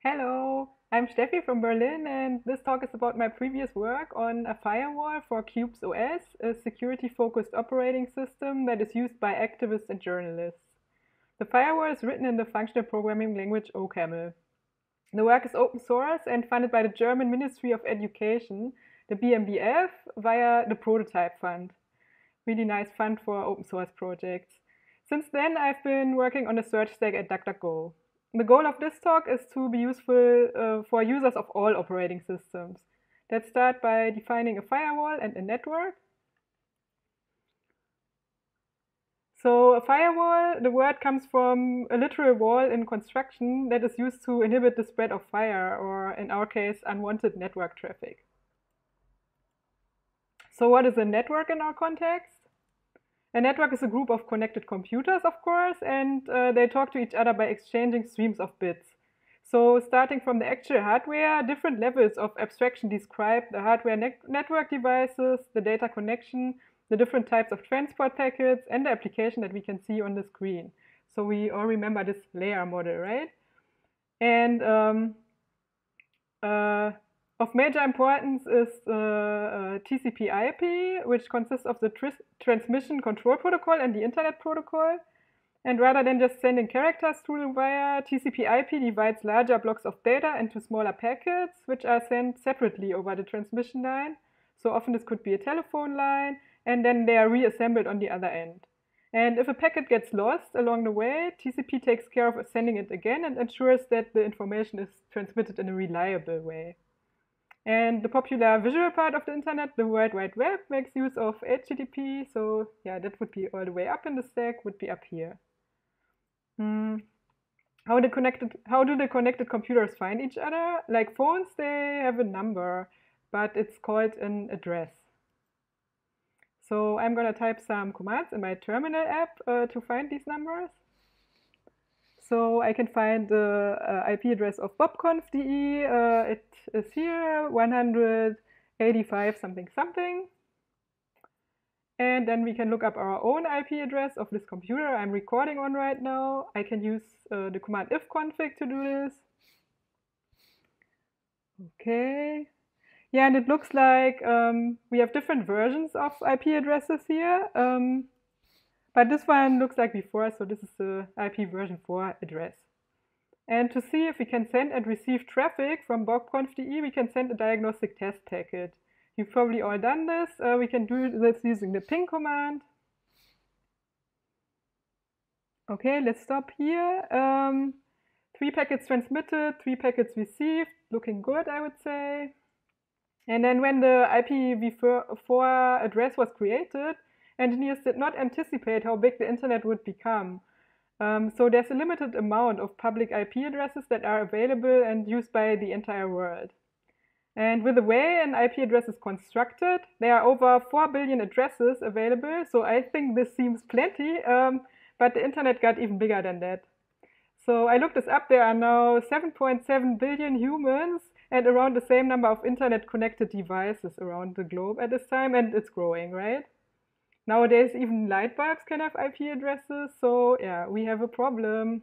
Hello, I'm Steffi from Berlin, and this talk is about my previous work on a firewall for Qubes OS, a security-focused operating system that is used by activists and journalists. The firewall is written in the functional programming language OCaml. The work is open source and funded by the German Ministry of Education, the BMBF, via the Prototype Fund. Really nice fund for open source projects. Since then, I've been working on a search stack at DuckDuckGo. The goal of this talk is to be useful for users of all operating systems. Let's start by defining a firewall and a network. So a firewall, the word comes from a literal wall in construction that is used to inhibit the spread of fire, or in our case, unwanted network traffic. So what is a network in our context? A network is a group of connected computers, of course, and they talk to each other by exchanging streams of bits. So starting from the actual hardware, different levels of abstraction describe the hardware network devices, the data connection, the different types of transport packets, and the application that we can see on the screen. So we all remember this layer model, right? And of major importance is TCP/IP, which consists of the transmission control protocol and the internet protocol. And rather than just sending characters through the wire, TCP/IP divides larger blocks of data into smaller packets, which are sent separately over the transmission line. So often this could be a telephone line, and then they are reassembled on the other end. And if a packet gets lost along the way, TCP takes care of sending it again and ensures that the information is transmitted in a reliable way. And the popular visual part of the internet, the World Wide Web, makes use of HTTP. So yeah, that would be all the way up in the stack, would be up here. How do the connected computers find each other? Like phones, they have a number, but it's called an address. So I'm going to type some commands in my terminal app to find these numbers. So I can find the IP address of bobconf.de. It is here, 185 something something. And then we can look up our own IP address of this computer I'm recording on right now. I can use the command ifconfig to do this. Okay. Yeah, and it looks like we have different versions of IP addresses here. But this one looks like before, so this is the IP version 4 address. And to see if we can send and receive traffic from bobconf.de, we can send a diagnostic test packet. You've probably all done this. We can do this using the ping command. Okay, let's stop here. 3 packets transmitted, 3 packets received. Looking good, I would say. And then when the IPv4 address was created, engineers did not anticipate how big the internet would become. So there's a limited amount of public IP addresses that are available and used by the entire world. And with the way an IP address is constructed, there are over 4 billion addresses available. So I think this seems plenty, but the internet got even bigger than that. So I looked this up. There are now 7.7 billion humans and around the same number of internet-connected devices around the globe at this time, and it's growing, right? Nowadays, even light bulbs can have IP addresses, so yeah, we have a problem.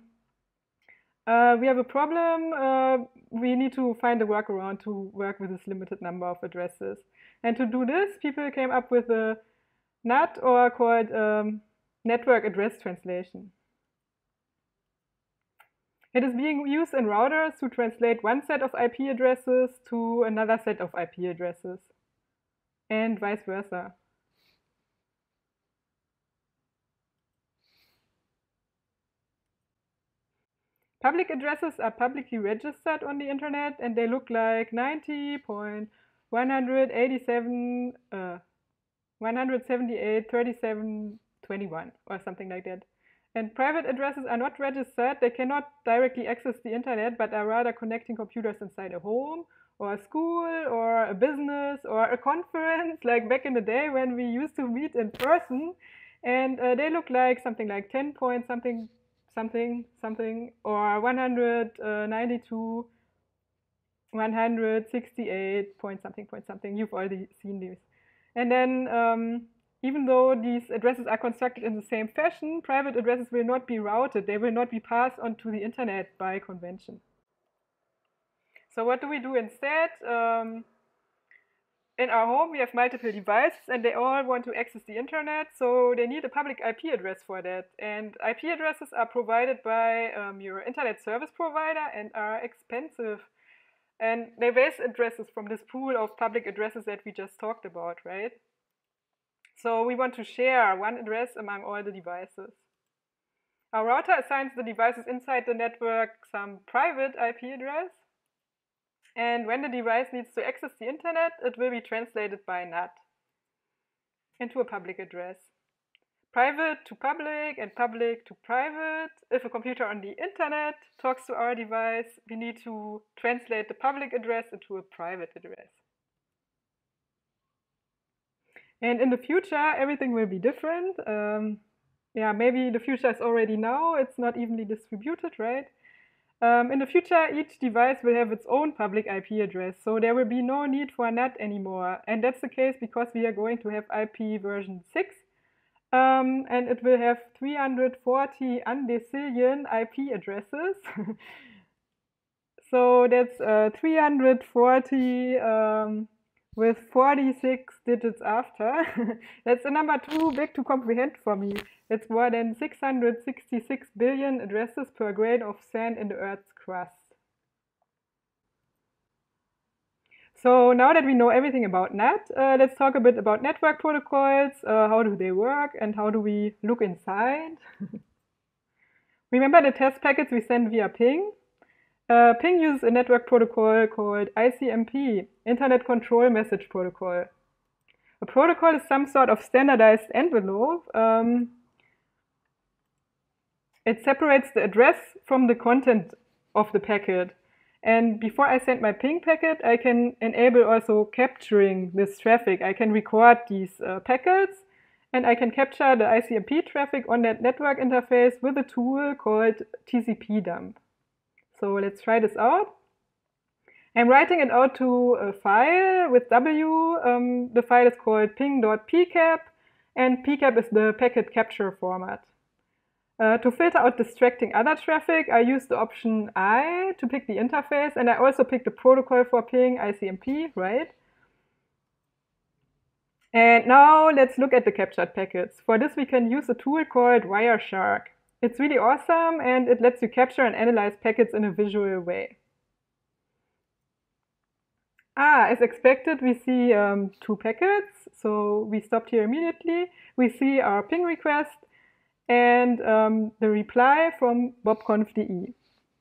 We need to find a workaround to work with this limited number of addresses. And to do this, people came up with a NAT, or called network address translation. It is being used in routers to translate one set of IP addresses to another set of IP addresses, and vice versa. Public addresses are publicly registered on the internet, and they look like 90.178.37.21 or something like that. And private addresses are not registered. They cannot directly access the internet, but are rather connecting computers inside a home or a school or a business or a conference, like back in the day when we used to meet in person. And they look like something like 10 point something something something or 192 168 point something. You've already seen these. And then even though these addresses are constructed in the same fashion, private addresses will not be routed. They will not be passed on to the internet by convention. So what do we do instead? In our home, we have multiple devices and they all want to access the internet, so they need a public IP address for that. And IP addresses are provided by your internet service provider and are expensive. And they raise addresses from this pool of public addresses that we just talked about, right? So we want to share one address among all the devices. Our router assigns the devices inside the network some private IP address. And when the device needs to access the internet, it will be translated by NAT into a public address. Private to public and public to private. If a computer on the internet talks to our device, we need to translate the public address into a private address. And in the future, everything will be different. Maybe the future is already now. It's not evenly distributed, right? In the future, each device will have its own public IP address, so there will be no need for NAT anymore. And that's the case because we are going to have IP version 6, and it will have 340 undecillion IP addresses. So that's 340 with 46 digits after. That's a number too big to comprehend for me. It's more than 666 billion addresses per grain of sand in the Earth's crust. So now that we know everything about NAT, let's talk a bit about network protocols. How do they work and how do we look inside? Remember the test packets we send via ping? Ping uses a network protocol called ICMP, Internet Control Message Protocol. A protocol is some sort of standardized envelope. It separates the address from the content of the packet. And before I send my ping packet, I can enable also capturing this traffic. I can record these packets, and I can capture the ICMP traffic on that network interface with a tool called TCP dump. So let's try this out. I'm writing it out to a file with W. The file is called ping.pcap, and pcap is the packet capture format. To filter out distracting other traffic, I use the option I to pick the interface, and I also pick the protocol for ping, ICMP, right? And now let's look at the captured packets. For this, we can use a tool called Wireshark. It's really awesome, and it lets you capture and analyze packets in a visual way. As expected, we see 2 packets. So we stopped here immediately. We see our ping request and the reply from bobconf.de.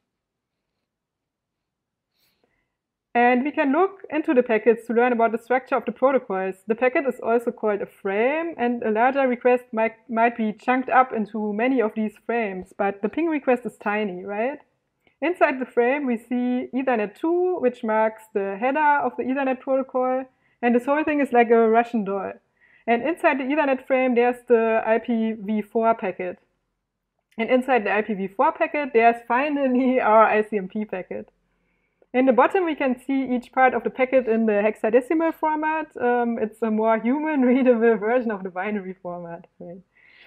And we can look into the packets to learn about the structure of the protocols. The packet is also called a frame, and a larger request might be chunked up into many of these frames, but the ping request is tiny, right? Inside the frame, we see Ethernet 2, which marks the header of the Ethernet protocol, and this whole thing is like a Russian doll. And inside the Ethernet frame, there's the IPv4 packet. And inside the IPv4 packet, there's finally our ICMP packet. In the bottom, we can see each part of the packet in the hexadecimal format. It's a more human-readable version of the binary format. Right?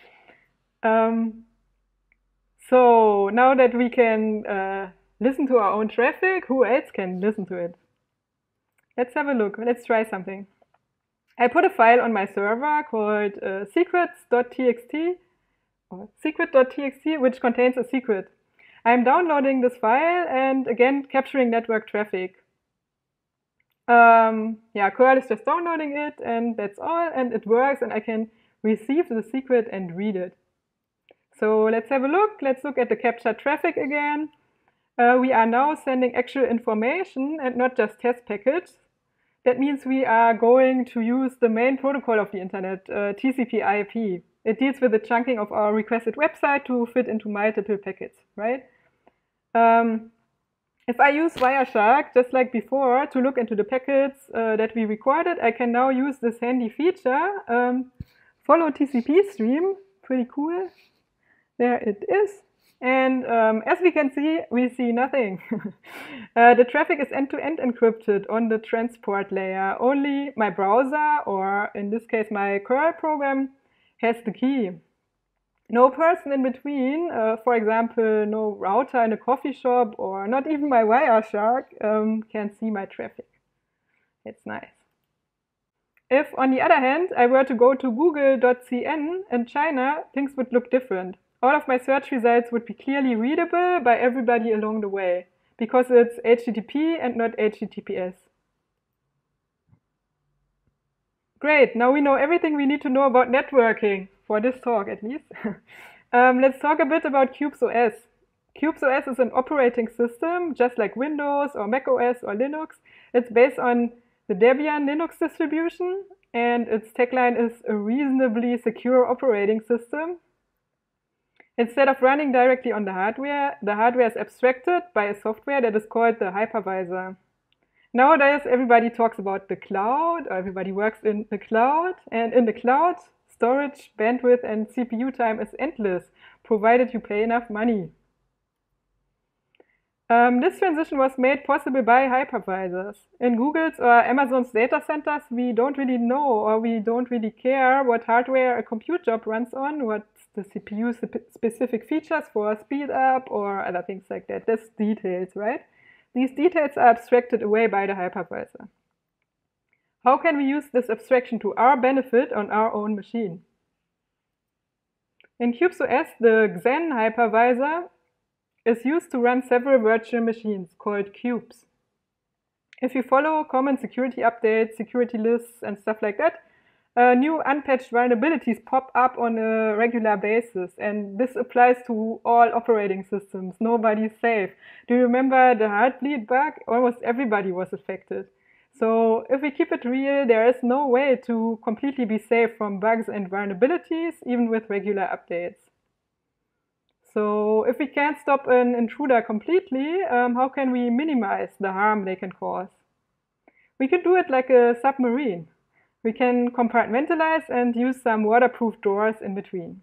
So now that we can listen to our own traffic, who else can listen to it? Let's have a look. Let's try something. I put a file on my server called secrets.txt, which contains a secret. I'm downloading this file and again capturing network traffic. Curl is just downloading it, and that's all, and it works, and I can receive the secret and read it. So let's have a look. Let's look at the captured traffic again. We are now sending actual information and not just test packets. That means we are going to use the main protocol of the internet, TCP/IP. It deals with the chunking of our requested website to fit into multiple packets, right? If I use Wireshark, just like before, to look into the packets that we recorded, I can now use this handy feature, follow TCP stream, pretty cool. There it is. And as we can see, we see nothing. The traffic is end-to-end encrypted on the transport layer. Only my browser, or in this case my curl program, has the key. No person in between, for example, no router in a coffee shop or not even my Wireshark can see my traffic. It's nice. If, on the other hand, I were to go to google.cn in China, things would look different. All of my search results would be clearly readable by everybody along the way, because it's HTTP and not HTTPS. Great, now we know everything we need to know about networking, for this talk at least. Let's talk a bit about CubesOS. CubesOS is an operating system, just like Windows or macOS or Linux. It's based on the Debian Linux distribution, and its tagline is a reasonably secure operating system. Instead of running directly on the hardware is abstracted by a software that is called the hypervisor. Nowadays, everybody talks about the cloud, or everybody works in the cloud, and in the cloud, storage, bandwidth, and CPU time is endless, provided you pay enough money. This transition was made possible by hypervisors. In Google's or Amazon's data centers, we don't really know, or we don't really care what hardware a compute job runs on, what the CPU specific features for speed up or other things like that. That's details, right? These details are abstracted away by the hypervisor. How can we use this abstraction to our benefit on our own machine? In CubesOS, the Xen hypervisor is used to run several virtual machines called cubes. If you follow common security updates, security lists, and stuff like that, new unpatched vulnerabilities pop up on a regular basis, and this applies to all operating systems. Nobody's safe. Do you remember the Heartbleed bug? Almost everybody was affected. So if we keep it real, there is no way to completely be safe from bugs and vulnerabilities, even with regular updates. So if we can't stop an intruder completely, how can we minimize the harm they can cause? We can do it like a submarine. We can compartmentalize and use some waterproof doors in between.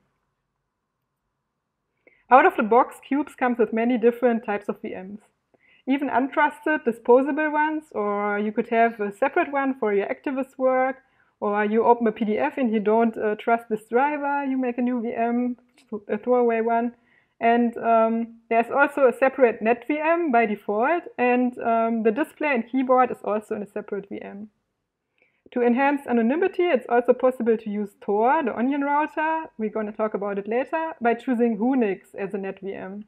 Out of the box, Cubes comes with many different types of VMs. Even untrusted, disposable ones, or you could have a separate one for your activist work, or you open a PDF and you don't trust this driver, you make a new VM, a throwaway one. And there's also a separate NetVM by default, and the display and keyboard is also in a separate VM. To enhance anonymity, it's also possible to use Tor, the onion router, we're going to talk about it later, by choosing Whonix as a NetVM.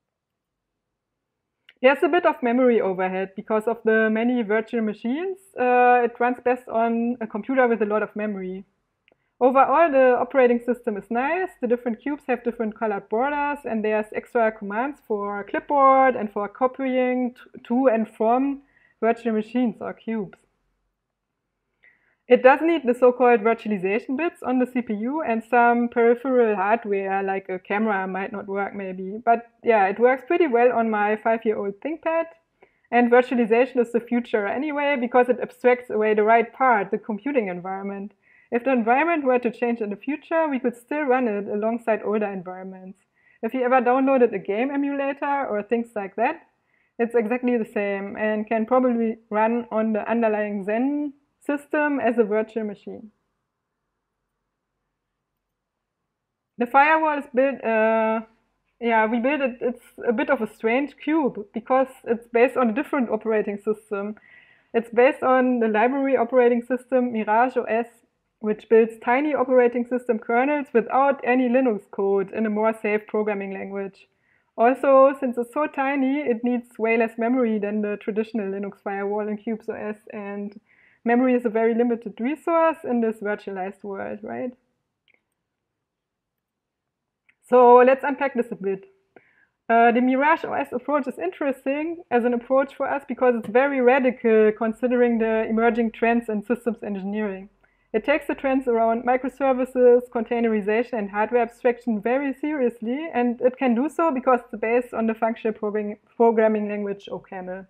There's a bit of memory overhead because of the many virtual machines. It runs best on a computer with a lot of memory. Overall, the operating system is nice. The different cubes have different colored borders, and there's extra commands for clipboard and for copying to and from virtual machines or cubes. It does need the so-called virtualization bits on the CPU, and some peripheral hardware like a camera might not work maybe. But yeah, it works pretty well on my 5-year-old ThinkPad. And virtualization is the future anyway, because it abstracts away the right part, the computing environment. If the environment were to change in the future, we could still run it alongside older environments. If you ever downloaded a game emulator or things like that, it's exactly the same and can probably run on the underlying Xen system as a virtual machine. The firewall is built, we built it, it's a bit of a strange cube because it's based on a different operating system. It's based on the library operating system MirageOS, which builds tiny operating system kernels without any Linux code in a more safe programming language. Also, since it's so tiny, it needs way less memory than the traditional Linux firewall in CubesOS, and memory is a very limited resource in this virtualized world, right? So let's unpack this a bit. The MirageOS approach is interesting as an approach for us because it's very radical considering the emerging trends in systems engineering. It takes the trends around microservices, containerization, and hardware abstraction very seriously, and it can do so because it's based on the functional programming language OCaml.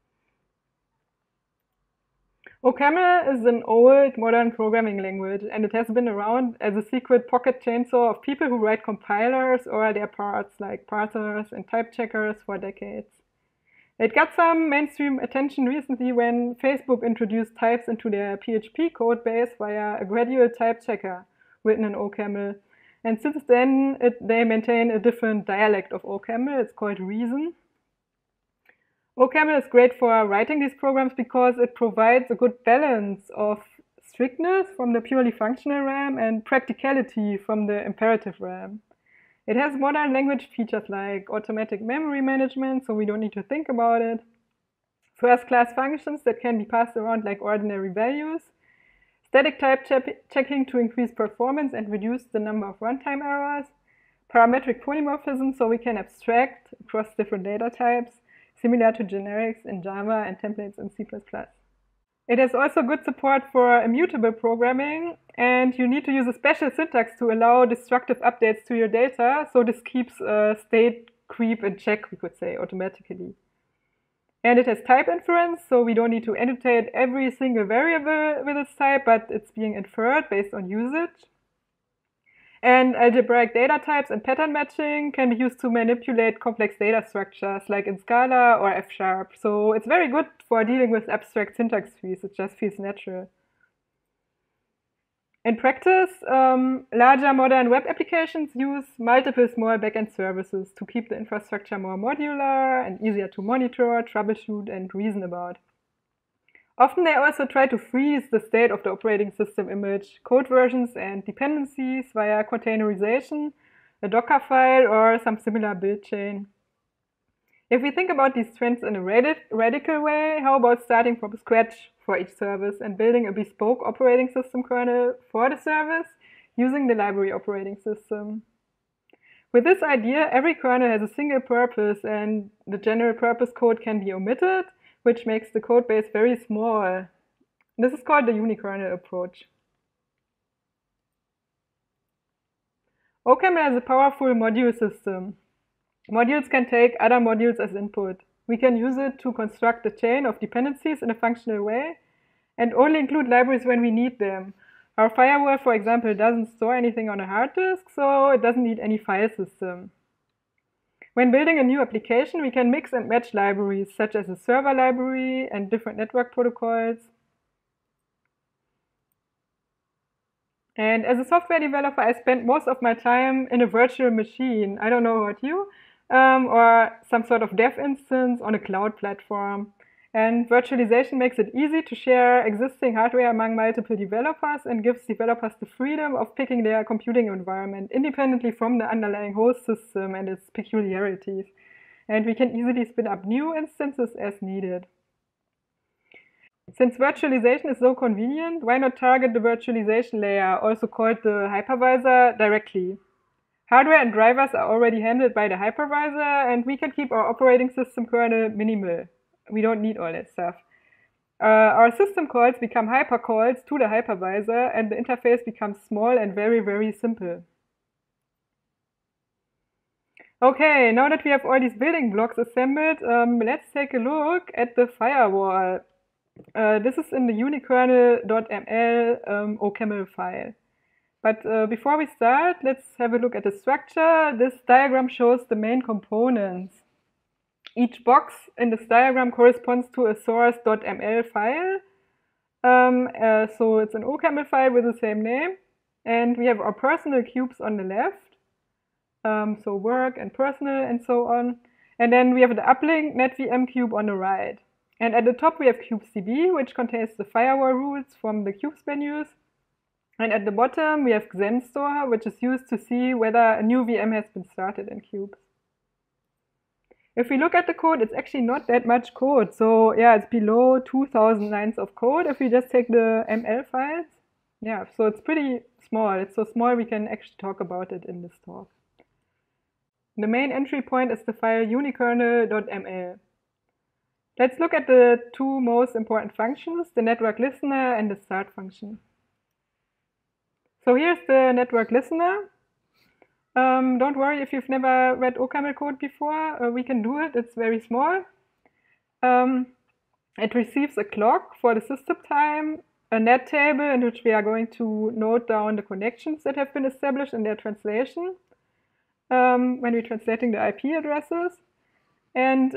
OCaml is an old, modern programming language, and it has been around as a secret pocket chainsaw of people who write compilers or their parts, like parsers and type checkers, for decades. It got some mainstream attention recently when Facebook introduced types into their PHP codebase via a gradual type checker written in OCaml. And since then, they maintain a different dialect of OCaml. It's called Reason. OCaml is great for writing these programs because it provides a good balance of strictness from the purely functional RAM and practicality from the imperative RAM. It has modern language features like automatic memory management, so we don't need to think about it. First-class functions that can be passed around like ordinary values. Static type checking to increase performance and reduce the number of runtime errors. Parametric polymorphism, so we can abstract across different data types, similar to generics in Java and templates in C++. It has also good support for immutable programming, and you need to use a special syntax to allow destructive updates to your data, so this keeps state creep in check, we could say, automatically. And it has type inference, so we don't need to annotate every single variable with its type, but it's being inferred based on usage. And algebraic data types and pattern matching can be used to manipulate complex data structures like in Scala or F#. So it's very good for dealing with abstract syntax trees. It just feels natural. In practice, larger modern web applications use multiple small backend services to keep the infrastructure more modular and easier to monitor, troubleshoot, and reason about. Often they also try to freeze the state of the operating system image, code versions, and dependencies via containerization, a Docker file, or some similar build chain. If we think about these trends in a radical way, how about starting from scratch for each service and building a bespoke operating system kernel for the service using the library operating system? With this idea, every kernel has a single purpose and the general purpose code can be omitted, which makes the code base very small. This is called the unikernel approach. OCaml has a powerful module system. Modules can take other modules as input. We can use it to construct a chain of dependencies in a functional way and only include libraries when we need them. Our firewall, for example, doesn't store anything on a hard disk, so it doesn't need any file system. When building a new application, we can mix and match libraries, such as a server library and different network protocols. And as a software developer, I spend most of my time in a virtual machine. I don't know about you, or some sort of dev instance on a cloud platform. And virtualization makes it easy to share existing hardware among multiple developers and gives developers the freedom of picking their computing environment independently from the underlying host system and its peculiarities. And we can easily spin up new instances as needed. Since virtualization is so convenient, why not target the virtualization layer, also called the hypervisor, directly? Hardware and drivers are already handled by the hypervisor, and we can keep our operating system kernel minimal. We don't need all that stuff. Our system calls become hypercalls to the hypervisor, and the interface becomes small and very, very simple. Okay, now that we have all these building blocks assembled, let's take a look at the firewall. This is in the unikernel.ml OCaml file. But before we start, let's have a look at the structure. This diagram shows the main components. Each box in this diagram corresponds to a source.ml file. So it's an OCaml file with the same name. And we have our personal cubes on the left. So work and personal and so on. And then we have the uplink NetVM cube on the right. And at the top we have kubesdb, which contains the firewall rules from the kubes menus. And at the bottom we have xenstore, which is used to see whether a new VM has been started in Kubes. If we look at the code, it's actually not that much code. So yeah, it's below 2,000 lines of code if we just take the ML files. Yeah, so it's pretty small. It's so small we can actually talk about it in this talk. The main entry point is the file unikernel.ml. Let's look at the two most important functions, the network listener and the start function. So here's the network listener. Don't worry if you've never read OCaml code before, we can do it, it's very small. It receives a clock for the system time, a net table in which we are going to note down the connections that have been established in their translation when we're translating the IP addresses. And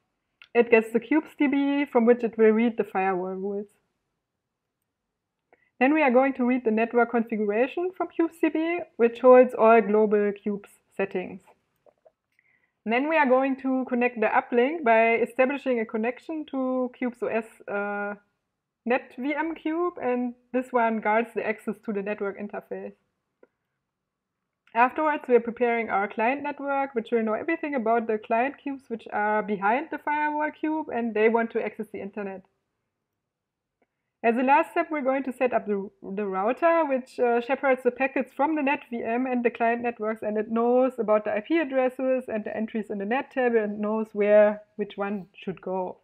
it gets the kubesdb from which it will read the firewall rules. Then we are going to read the network configuration from kubectl, which holds all global kubes settings. And then we are going to connect the uplink by establishing a connection to kubesOS net VM cube, and this one guards the access to the network interface. Afterwards, we are preparing our client network, which will know everything about the client cubes which are behind the firewall cube, and they want to access the internet. As a last step, we're going to set up the router, which shepherds the packets from the net VM and the client networks, and it knows about the IP addresses and the entries in the net table and knows where which one should go.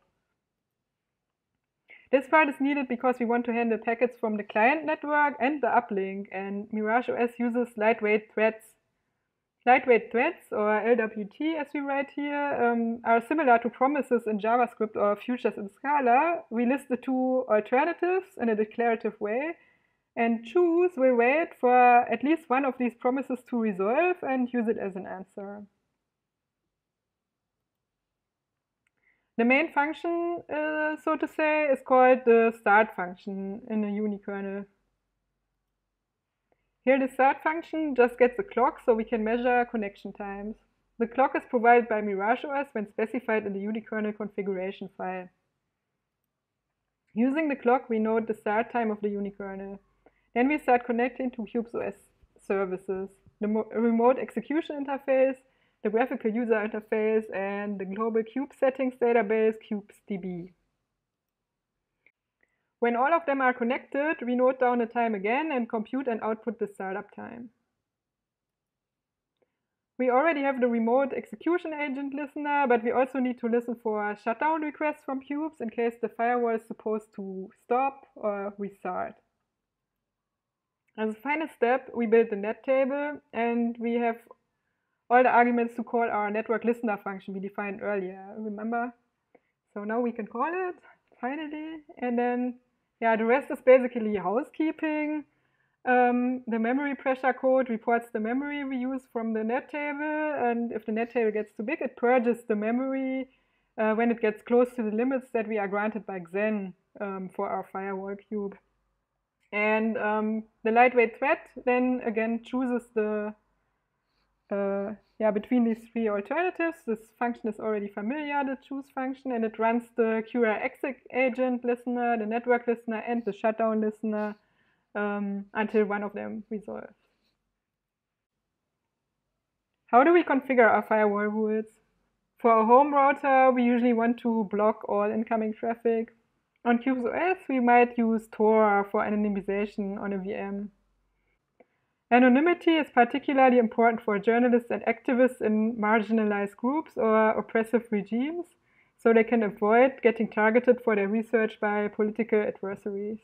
This part is needed because we want to handle packets from the client network and the uplink, and MirageOS uses lightweight threads. Lightweight threads, or LWT as we write here, are similar to promises in JavaScript or futures in Scala. We list the two alternatives in a declarative way, and choose will wait for at least one of these promises to resolve and use it as an answer. The main function, so to say, is called the start function in a unikernel. Here the start function just gets a clock so we can measure connection times. The clock is provided by MirageOS when specified in the unikernel configuration file. Using the clock, we note the start time of the unikernel. Then we start connecting to kubesOS services, the remote execution interface, the graphical user interface, and the global kube settings database, kubectl. When all of them are connected, we note down the time again and compute and output the startup time. We already have the remote execution agent listener, but we also need to listen for shutdown requests from cubes in case the firewall is supposed to stop or restart. As a final step, we build the net table, and we have all the arguments to call our network listener function we defined earlier, remember? So now we can call it, finally, and then the rest is basically housekeeping. The memory pressure code reports the memory we use from the net table, and if the net table gets too big, it purges the memory when it gets close to the limits that we are granted by Xen for our firewall cube. And the lightweight thread then again chooses the between these three alternatives. This function is already familiar, the choose function, and it runs the QRX agent listener, the network listener, and the shutdown listener until one of them resolves. How do we configure our firewall rules? For a home router, we usually want to block all incoming traffic. On kubesOS, we might use Tor for anonymization on a VM. Anonymity is particularly important for journalists and activists in marginalized groups or oppressive regimes, so they can avoid getting targeted for their research by political adversaries.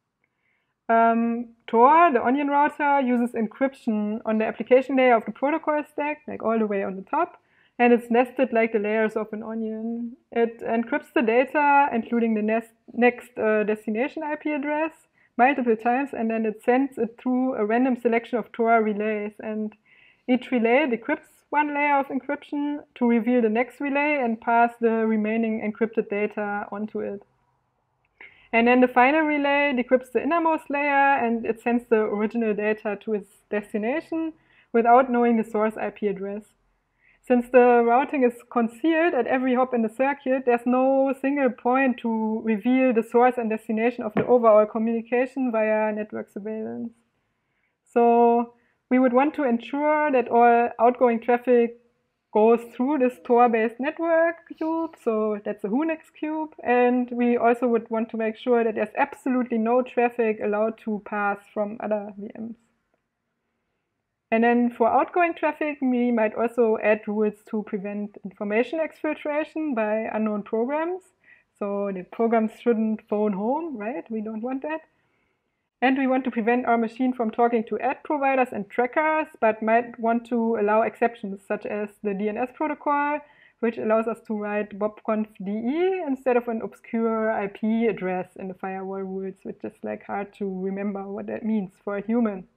Tor, the onion router, uses encryption on the application layer of the protocol stack, like all the way on the top, and it's nested like the layers of an onion. It encrypts the data, including the next destination IP address, multiple times, and then it sends it through a random selection of Tor relays, and each relay decrypts one layer of encryption to reveal the next relay and pass the remaining encrypted data onto it. And then the final relay decrypts the innermost layer, and it sends the original data to its destination without knowing the source IP address. Since the routing is concealed at every hop in the circuit, there's no single point to reveal the source and destination of the overall communication via network surveillance. So we would want to ensure that all outgoing traffic goes through this Tor-based network cube, so that's a Whonix cube, and we also would want to make sure that there's absolutely no traffic allowed to pass from other VMs. And then for outgoing traffic, we might also add rules to prevent information exfiltration by unknown programs. So the programs shouldn't phone home, right? We don't want that. And we want to prevent our machine from talking to ad providers and trackers, but might want to allow exceptions, such as the DNS protocol, which allows us to write bobconf.de instead of an obscure IP address in the firewall rules, which is like hard to remember what that means for a human.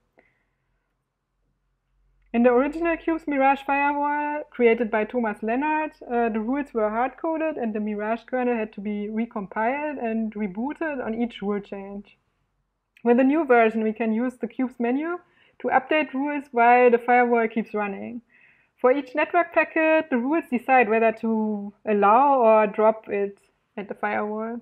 In the original Qubes Mirage firewall, created by Thomas Lennart, the rules were hard-coded and the Mirage kernel had to be recompiled and rebooted on each rule change. With the new version, we can use the Kubes menu to update rules while the firewall keeps running. For each network packet, the rules decide whether to allow or drop it at the firewall.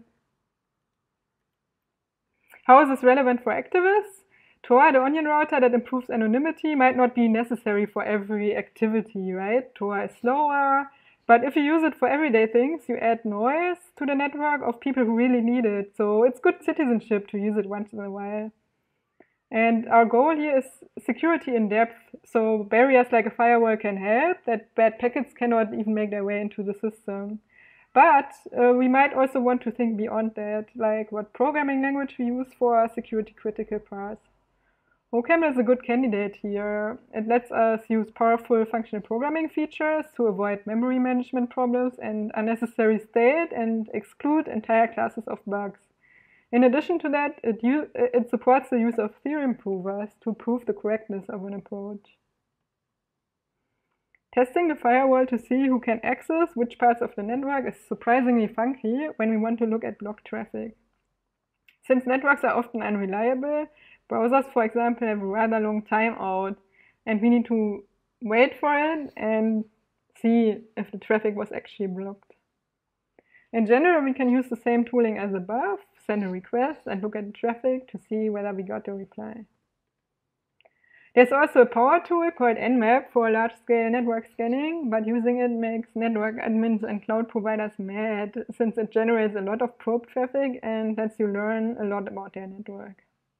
How is this relevant for activists? Tor, the onion router that improves anonymity, might not be necessary for every activity, right? Tor is slower, but if you use it for everyday things, you add noise to the network of people who really need it. So it's good citizenship to use it once in a while. And our goal here is security in depth. So barriers like a firewall can help, that bad packets cannot even make their way into the system. But we might also want to think beyond that, like what programming language we use for our security critical parts. OCaml is a good candidate here. It lets us use powerful functional programming features to avoid memory management problems and unnecessary state and exclude entire classes of bugs. In addition to that, it supports the use of theorem provers to prove the correctness of an approach. Testing the firewall to see who can access which parts of the network is surprisingly funky when we want to look at block traffic. Since networks are often unreliable, browsers, for example, have a rather long timeout, and we need to wait for it and see if the traffic was actually blocked. In general, we can use the same tooling as above, send a request and look at the traffic to see whether we got a reply. There's also a power tool called Nmap for large-scale network scanning, but using it makes network admins and cloud providers mad, since it generates a lot of probe traffic and lets you learn a lot about their network.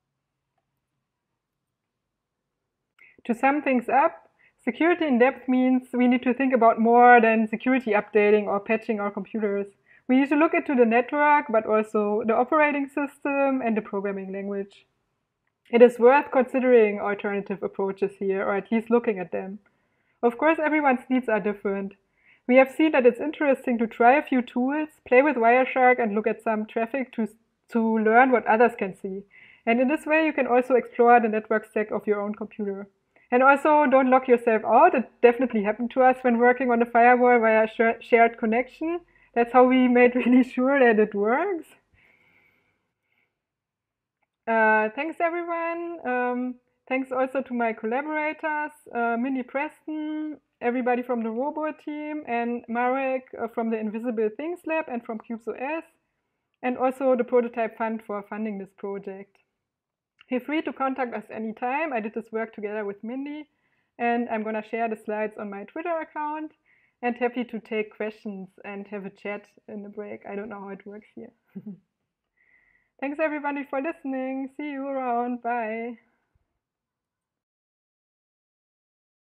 To sum things up, security in depth means we need to think about more than security updating or patching our computers. We need to look into the network, but also the operating system and the programming language. It is worth considering alternative approaches here, or at least looking at them. Of course, everyone's needs are different. We have seen that it's interesting to try a few tools, play with Wireshark and look at some traffic to learn what others can see. And in this way, you can also explore the network stack of your own computer. And also, don't lock yourself out. It definitely happened to us when working on the firewall via shared connection. That's how we made really sure that it works. Thanks, everyone. Thanks also to my collaborators, Mindy Preston, everybody from the Robo team, and Marek from the Invisible Things Lab and from CubesOS, and also the Prototype Fund for funding this project. Feel free to contact us anytime. I did this work together with Mindy, and I'm going to share the slides on my Twitter account, and happy to take questions and have a chat in the break. I don't know how it works here. Thanks everybody for listening. See you around. Bye.